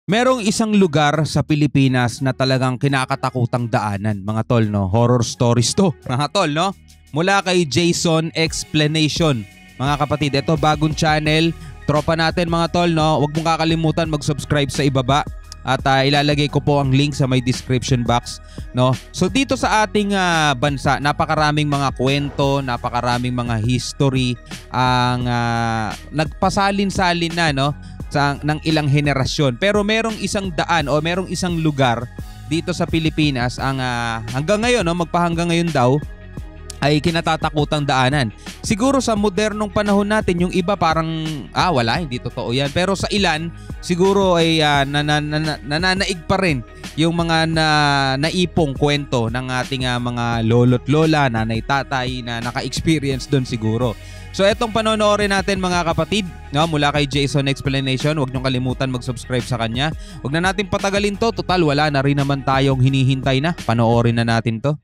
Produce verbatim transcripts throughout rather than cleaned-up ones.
Merong isang lugar sa Pilipinas na talagang kinakatakutang daanan, mga tol, no? Horror stories to, mga tol, no? Mula kay Jason Explanation. Mga kapatid, ito bagong channel, tropa natin mga tol, no? Huwag mong kakalimutan mag-subscribe sa ibaba. At uh, ilalagay ko po ang link sa my description box, no? So dito sa ating uh, bansa, napakaraming mga kwento, napakaraming mga history ang uh, nagpasalin-salin na, no? Sa, ng ilang henerasyon. Pero merong isang daan o merong isang lugar dito sa Pilipinas ang uh, hanggang ngayon, no, magpahanggang ngayon daw ay kinatatakutang daanan. Siguro sa modernong panahon natin, yung iba parang ah wala, hindi totoo yan. Pero sa ilan siguro ay uh, nananaig nan, nan, pa rin yung mga na, naipong kwento ng ating uh, mga lolo't lola, nanay tatay na naka-experience doon siguro. So etong panonoorin natin mga kapatid, no, mula kay Jason Explanation. Huwag niyong kalimutan mag-subscribe sa kanya. Huwag na natin patagalin to, total wala na rin naman tayong hinihintay na. Panoorin na natin to.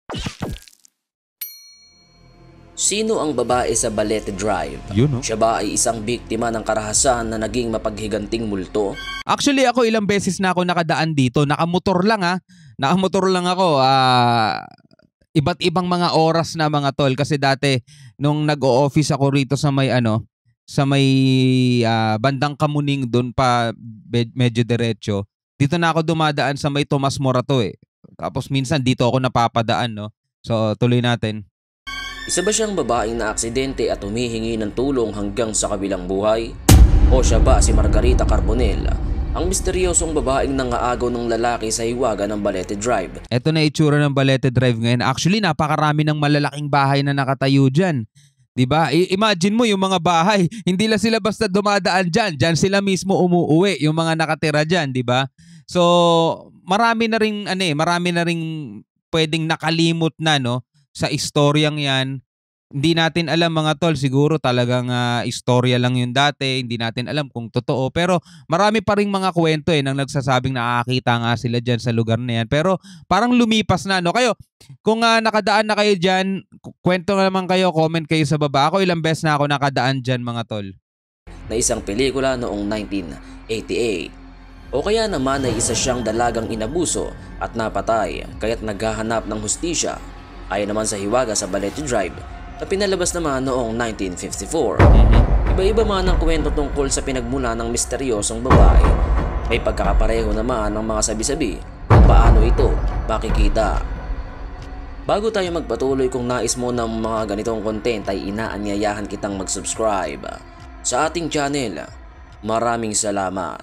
Sino ang babae sa Balete Drive? Yun, no? Siya ba ay isang biktima ng karahasan na naging mapaghiganting multo? Actually ako ilang beses na ako nakadaan dito. Nakamotor lang ha. Nakamotor lang ako. Ah... Uh... Iba't ibang mga oras na mga tol kasi dati nung nag-o-office ako rito sa may ano sa may uh, bandang Kamuning doon pa medyo diretso. Dito na ako dumadaan sa may Tomas Morato eh. Tapos minsan dito ako napapadaan, no. So tuloy natin. Isa ba siyang babaeng na aksidente at humihingi ng tulong hanggang sa kabilang buhay? O siya ba si Margarita Carbonell, ang misteryosong babaeng nangaagaw ng lalaki sa hiwaga ng Balete Drive? Ito na itsura ng Balete Drive ngayon. Actually, napakarami ng malalaking bahay na nakatayo dyan. Diba? I- imagine mo yung mga bahay, hindi lang sila basta dumadaan dyan. Dyan sila mismo umuuwi, yung mga nakatira dyan, diba? So, marami na ring, ano eh, marami na ring pwedeng nakalimot na, no, sa istoryang yan. Hindi natin alam mga tol, siguro talagang uh, istorya lang yun dati, hindi natin alam kung totoo. Pero marami pa ring mga kwento eh nang nagsasabing nakakita nga sila dyan sa lugar na yan. Pero parang lumipas na, no? Kayo, kung uh, nakadaan na kayo dyan, kwento naman kayo, comment kayo sa baba. Ako ilang beses na ako nakadaan dyan mga tol. Na isang pelikula noong nineteen eighty-eight. O kaya naman ay isa siyang dalagang inabuso at napatay kaya't naghahanap ng hustisya. Ayon naman sa hiwaga sa Balete Drive na pinalabas naman noong nineteen fifty-four. Iba-iba man ang kwento tungkol sa pinagmula ng misteryosong babae. May pagkakapareho naman ng mga sabi-sabi kung paano ito makikita. Bago tayo magpatuloy, kung nais mo ng mga ganitong content ay inaanyayahan kitang mag-subscribe sa ating channel. Maraming salamat.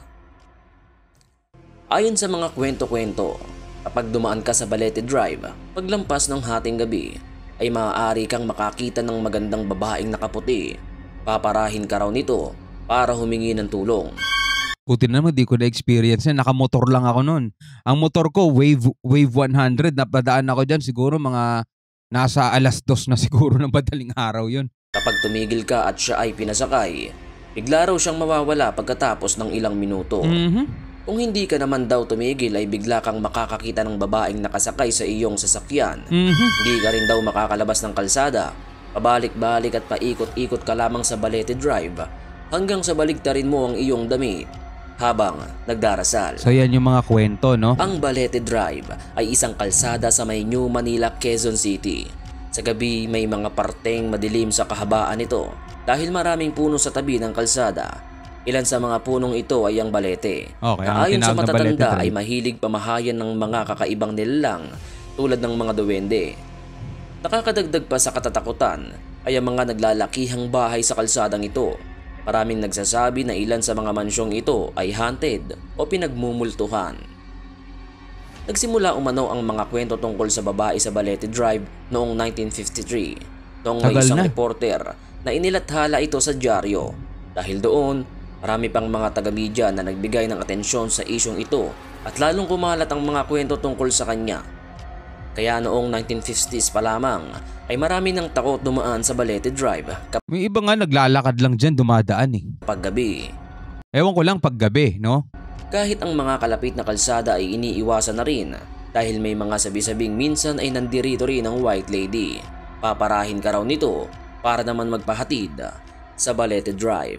Ayon sa mga kwento-kwento, kapag dumaan ka sa Balete Drive, paglampas ng hating gabi, ay maaari kang makakita ng magandang babaeng nakaputi. Paparahin ka raw nito para humingi ng tulong. Buti naman di ko na-experience yan. Nakamotor lang ako nun. Ang motor ko, Wave Wave one hundred. Napadaan ako dyan siguro mga nasa alas dos na siguro ng madaling araw yun. Kapag tumigil ka at siya ay pinasakay, bigla raw siyang mawawala pagkatapos ng ilang minuto. Mm-hmm. Kung hindi ka naman daw tumigil ay bigla kang makakakita ng babaeng nakasakay sa iyong sasakyan. Mm-hmm. Hindi ka rin daw makakalabas ng kalsada. Pabalik-balik at paikot-ikot ka lamang sa Balete Drive hanggang sa baligtarin mo ang iyong damit habang nagdarasal. So yan yung mga kwento, no? Ang Balete Drive ay isang kalsada sa may New Manila, Quezon City. Sa gabi may mga parteng madilim sa kahabaan nito dahil maraming puno sa tabi ng kalsada. Ilan sa mga punong ito ay ang balete. Okay, na ayon sa matatanda na ay mahilig pamahayan ng mga kakaibang nilalang tulad ng mga duwende. Nakakadagdag pa sa katatakutan ay ang mga naglalakihang bahay sa kalsadang ito. Maraming nagsasabi na ilan sa mga mansyong ito ay haunted o pinagmumultuhan. Nagsimula umano ang mga kwento tungkol sa babae sa Balete Drive noong nineteen fifty-three. Noong may Tagal isang na. reporter na inilathala ito sa dyaryo. Dahil doon, marami pang mga taga-media na nagbigay ng atensyon sa isyong ito at lalong kumalat ang mga kwento tungkol sa kanya. Kaya noong nineteen fifties pa lamang ay marami nang takot dumaan sa Balete Drive May iba nga naglalakad lang dyan dumadaan eh. kapag gabi. Ewan ko lang pag gabi, no? Kahit ang mga kalapit na kalsada ay iniiwasan na rin dahil may mga sabi-sabing minsan ay nandirito rin ang White Lady. Paparahin ka raw nito para naman magpahatid sa Balete Drive.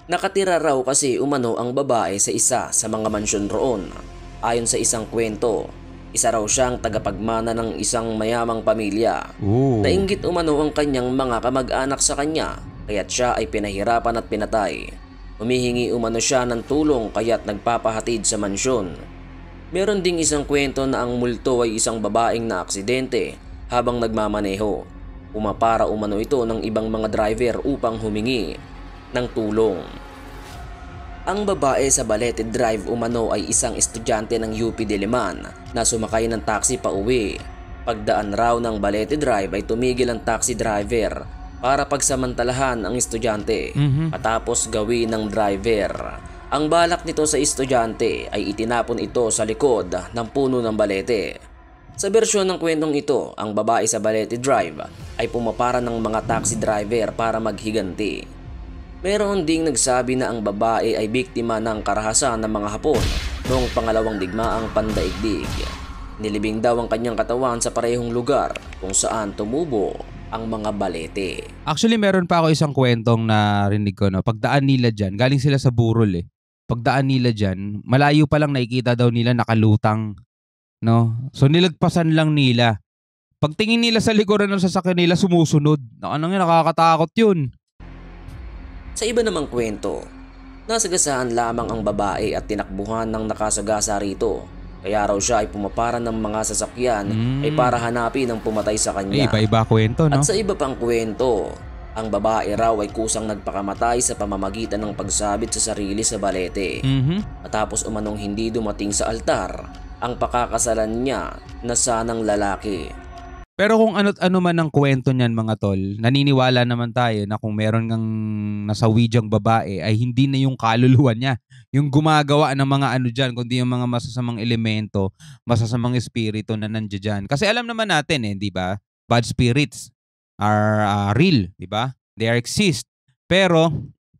Nakatira raw kasi umano ang babae sa isa sa mga mansyon roon. Ayon sa isang kwento, isa raw siyang tagapagmana ng isang mayamang pamilya. Ooh. Nainggit umano ang kanyang mga kamag-anak sa kanya, kaya't siya ay pinahirapan at pinatay. Humihingi umano siya ng tulong kaya't nagpapahatid sa mansyon. Meron ding isang kwento na ang multo ay isang babaeng na aksidente habang nagmamaneho. Pumapara umano ito ng ibang mga driver upang humingi ng tulong. Ang babae sa Balete Drive umano ay isang estudyante ng U P Diliman na sumakay ng taxi pa uwi. Pagdaan raw ng Balete Drive ay tumigil ang taxi driver para pagsamantalahan ang estudyante Mhm. matapos gawin ng driver. Ang balak nito sa estudyante ay itinapon ito sa likod ng puno ng balete. Sa bersyon ng kwentong ito, ang babae sa Balete Drive ay pumapara ng mga taxi driver para maghiganti. Meron ding nagsabi na ang babae ay biktima ng karahasan ng mga Hapon noong pangalawang digmaang pandaigdig. Nilibing daw ang kanyang katawan sa parehong lugar kung saan tumubo ang mga balete. Actually, meron pa ako isang kwentong narinig ko, no. Pagdaan nila dyan, galing sila sa Burol eh. Pagdaan nila dyan, malayo pa lang nakikita daw nila nakalutang, no. So nilagpasan lang nila. Pagtingin nila sa likuran ng sasakyan nila, sumusunod. Ano nga, nakakatakot yun. Sa iba namang kwento, nasagasaan lamang ang babae at tinakbuhan ng nakasagasa rito. Kaya raw siya ay pumapara ng mga sasakyan Mm. ay para hanapin ang pumatay sa Ay, kanya. iba-iba kwento, no. At sa iba pang kwento, ang babae raw ay kusang nagpakamatay sa pamamagitan ng pagsabit sa sarili sa balete. Mhm. Matapos umanong hindi dumating sa altar ang pakakasalan niya na sanang lalaki. Pero kung ano't ano man ang kwento niyan, mga tol, naniniwala naman tayo na kung meron ngang nasawidyang babae ay hindi na yung kaluluwa niya yung gumagawa ng mga ano dyan, kundi yung mga masasamang elemento, masasamang espiritu na nandiyan dyan. Kasi alam naman natin eh, di ba? Bad spirits are uh, real, di ba? They are exist. Pero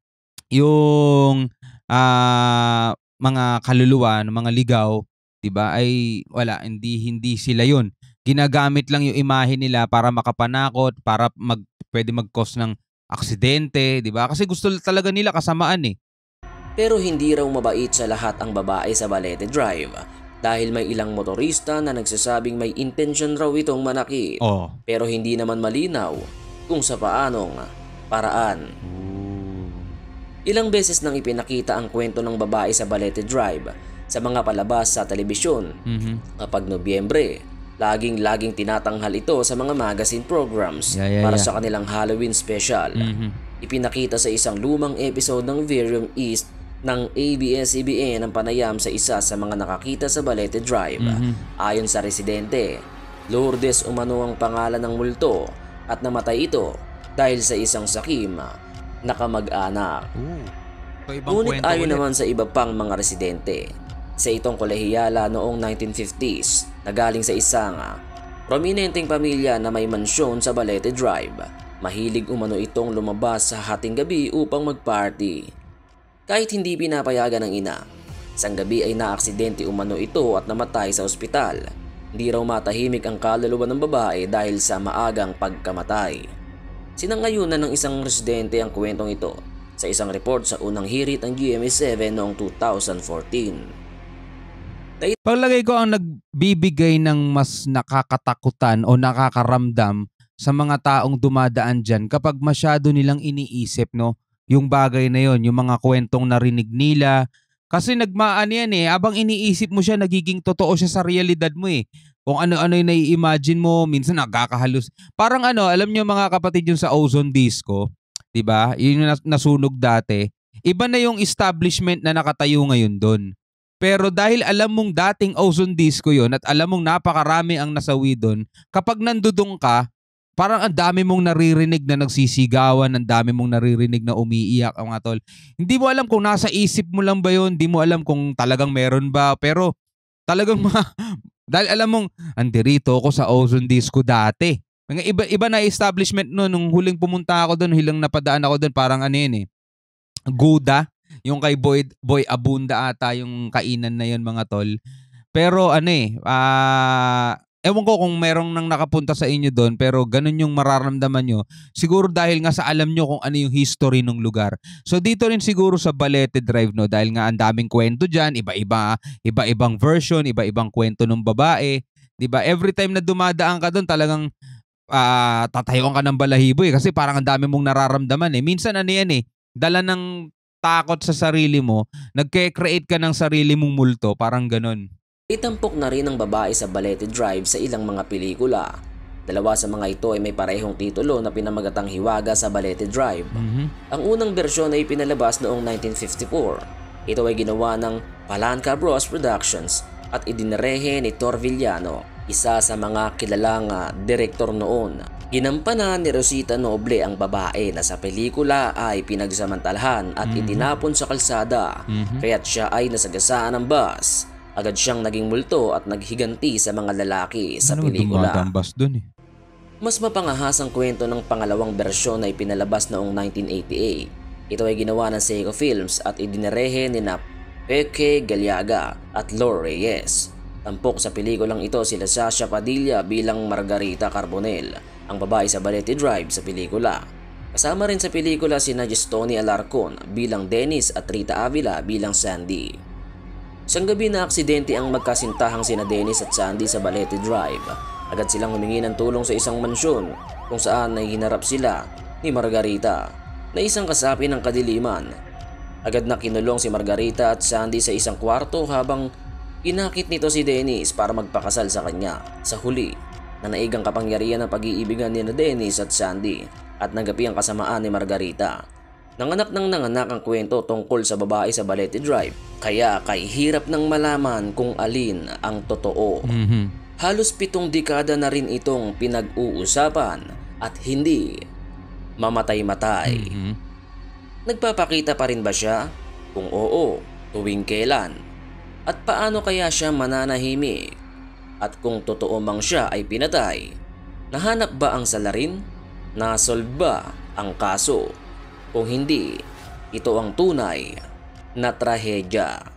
yung ah, mga kaluluwa ng mga ligaw, di ba, ay wala, hindi hindi sila yun. Ginagamit lang yung imahe nila para makapanakot, para mag pwede mag-cause ng aksidente, di ba? Kasi gusto talaga nila kasamaan eh. Pero hindi raw mabait sa lahat ang babae sa Balete Drive dahil may ilang motorista na nagsasabing may intensyon raw itong manakit. Oh. Pero hindi naman malinaw kung sa paanong paraan. Ilang beses nang ipinakita ang kwento ng babae sa Balete Drive sa mga palabas sa telebisyon. Mhm. Kapag Nobyembre, laging-laging tinatanghal ito sa mga magazine programs Yeah, yeah, para yeah. sa kanilang Halloween special. Mhm. Ipinakita sa isang lumang episode ng Virium East ng A B S C B N ang panayam sa isa sa mga nakakita sa Balete Drive. Mhm. Ayon sa residente, Lourdes umano ang pangalan ng multo at namatay ito dahil sa isang sakim na kamag-anak. So, ibang Ngunit kwento ayon ulit. naman sa iba pang mga residente, sa itong kolehiyala noong nineteen fifties na galing sa isang ah, prominenteng pamilya na may mansyon sa Balete Drive, mahilig umano itong lumabas sa hating gabi upang mag-party. Kahit hindi pinapayagan ng ina, isang gabi ay naaksidente umano ito at namatay sa ospital. Hindi raw matahimik ang kaluluwa ng babae dahil sa maagang pagkamatay. Sinangayunan ng isang residente ang kwentong ito sa isang report sa unang hirit ng G M A seven noong two thousand fourteen. Paglagay ko ang nagbibigay ng mas nakakatakutan o nakakaramdam sa mga taong dumadaan dyan kapag masyado nilang iniisip, no, yung bagay na yon, yung mga kwentong narinig nila. Kasi nagmaan yan eh, abang iniisip mo siya, nagiging totoo siya sa realidad mo eh. Kung ano-ano yung nai-imagine mo, minsan nagkakahalus. Parang ano, alam nyo mga kapatid, yung sa Ozone Disco, di ba? Yun yung nas- nasunog dati. Iba na yung establishment na nakatayo ngayon doon. Pero dahil alam mong dating Ozone Disco yon at alam mong napakarami ang nasawi doon, kapag nandudong ka, parang ang dami mong naririnig na nagsisigawan, ang dami mong naririnig na umiiyak, mga tol. Hindi mo alam kung nasa isip mo lang ba yun, hindi mo alam kung talagang meron ba, pero talagang mga, dahil alam mong, andirito ako sa Ozone Disco dati. Mga iba, iba na establishment no, nung huling pumunta ako doon, hilang napadaan ako doon, parang ano yun eh, Guda. Yung kay Boy, Boy Abunda ata yung kainan na yun, mga tol. Pero ano eh, ah, ewan ko kung merong nang nakapunta sa inyo doon pero ganun yung mararamdaman nyo. Siguro dahil nga sa alam nyo kung ano yung history ng lugar. So dito rin siguro sa Balete Drive, no, dahil nga ang daming kwento dyan, iba-iba, iba-ibang version, iba-ibang kwento ng babae. Diba? Every time na dumadaan ka doon talagang uh, tatayuan ka ng balahibo eh, kasi parang ang dami mong nararamdaman eh. Minsan ano yan eh, dala ng takot sa sarili mo, nagke-create ka ng sarili mong multo, parang ganun. Itampok na rin ang babae sa Balete Drive sa ilang mga pelikula. Dalawa sa mga ito ay may parehong titulo na pinamagatang Hiwaga sa Balete Drive. Mm-hmm. Ang unang bersyon ay pinalabas noong nineteen fifty-four. Ito ay ginawa ng Palanca Bros Productions at idinirehe ni Tor Villano, isa sa mga kilalang direktor noon. Ginampanan ni Rosita Noble ang babae na sa pelikula ay pinagsamantalahan at mm-hmm. itinapon sa kalsada, mm-hmm. kaya't siya ay nasagasaan ng bus. Agad siyang naging multo at naghiganti sa mga lalaki sa ano, pelikula. Dun, eh. Mas mapangahasang kwento ng pangalawang bersyon ay pinalabas noong nineteen eighty-eight. Ito ay ginawa ng Seiko Films at idinirehe ni na Peque Galiaga at Lor Reyes. Tampok sa pelikulang ito sila Sasha Padilla bilang Margarita Carbonell, ang babae sa Balete Drive sa pelikula. Kasama rin sa pelikula sina Gestoni Alarcon bilang Dennis at Rita Avila bilang Sandy. Isang gabi na aksidente ang magkasintahang sina Dennis at Sandy sa Balete Drive. Agad silang humingi ng tulong sa isang mansyon kung saan ay hinarap sila ni Margarita na isang kasapi ng kadiliman. Agad na kinulong si Margarita at Sandy sa isang kwarto habang inakit nito si Dennis para magpakasal sa kanya. Sa huli, nanaig ang kapangyarihan ng pag-iibigan ni Dennis at Sandy at nagapi ang kasamaan ni Margarita. Nanganak ng nanganak ang kwento tungkol sa babae sa Balete Drive, kaya kay hirap nang malaman kung alin ang totoo. Mm-hmm. Halos pitong dekada na rin itong pinag-uusapan at hindi mamatay-matay. Mm-hmm. Nagpapakita pa rin ba siya? Kung oo, tuwing kailan? At paano kaya siya mananahimik? At kung totoo mang siya ay pinatay, nahanap ba ang salarin? Nasolve ba ang kaso? Kung hindi, ito ang tunay na trahedya.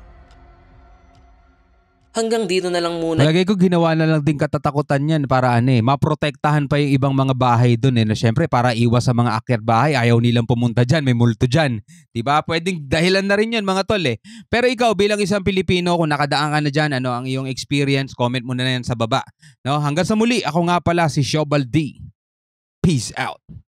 Hanggang dito na lang muna. Lagay ko ginawa na lang din katatakutan yan para ano eh, maprotektahan pa yung ibang mga bahay doon eh. Na syempre para iwas sa mga akyat bahay, ayaw nilang pumunta dyan, may multo dyan. Diba? Pwedeng dahilan na rin yun mga tol eh. Pero ikaw bilang isang Pilipino, kung nakadaan ka na dyan, ano ang iyong experience, comment mo na yan sa baba. No? Hanggang sa muli, ako nga pala si Shobal D. Peace out.